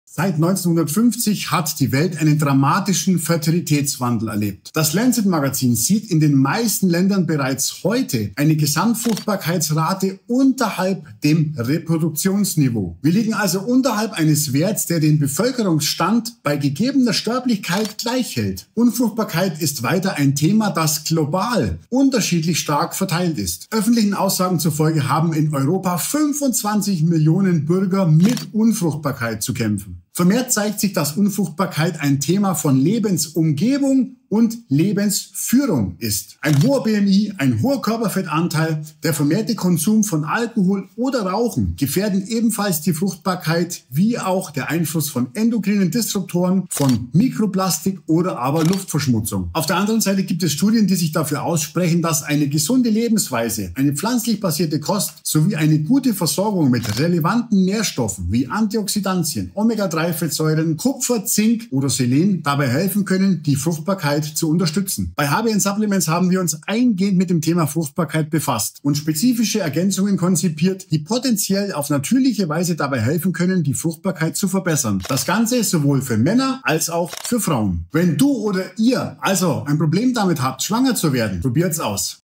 Seit 1950 hat die Welt einen dramatischen Fertilitätswandel erlebt. Das Lancet-Magazin sieht in den meisten Ländern bereits heute eine Gesamtfruchtbarkeitsrate unterhalb dem Reproduktionsniveau. Wir liegen also unterhalb eines Werts, der den Bevölkerungsstand bei gegebener Sterblichkeit gleich hält. Unfruchtbarkeit ist weiter ein Thema, das global unterschiedlich stark verteilt ist. Öffentlichen Aussagen zufolge haben in Europa 25 Millionen Bürger mit Unfruchtbarkeit zu kämpfen. Vermehrt zeigt sich, dass Unfruchtbarkeit ein Thema von Lebensumgebung und Lebensführung ist. Ein hoher BMI, ein hoher Körperfettanteil, der vermehrte Konsum von Alkohol oder Rauchen gefährden ebenfalls die Fruchtbarkeit, wie auch der Einfluss von endokrinen Disruptoren, von Mikroplastik oder aber Luftverschmutzung. Auf der anderen Seite gibt es Studien, die sich dafür aussprechen, dass eine gesunde Lebensweise, eine pflanzlich basierte Kost sowie eine gute Versorgung mit relevanten Nährstoffen wie Antioxidantien, Omega-3-Fettsäuren, Kupfer, Zink oder Selen dabei helfen können, die Fruchtbarkeit zu unterstützen. Bei HBN Supplements haben wir uns eingehend mit dem Thema Fruchtbarkeit befasst und spezifische Ergänzungen konzipiert, die potenziell auf natürliche Weise dabei helfen können, die Fruchtbarkeit zu verbessern. Das Ganze sowohl für Männer als auch für Frauen. Wenn du oder ihr also ein Problem damit habt, schwanger zu werden, probiert's aus.